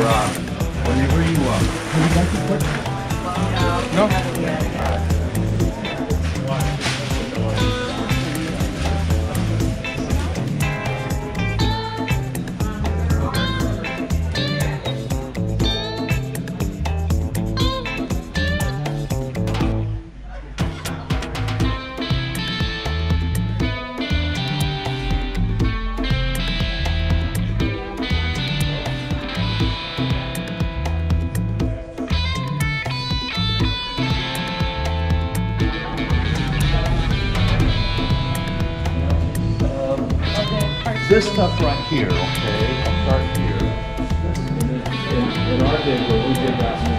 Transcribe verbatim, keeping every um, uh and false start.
uh, whenever you want. Would you like to put? No? This stuff right here, okay? I'll start here. In, in our day, where we did that.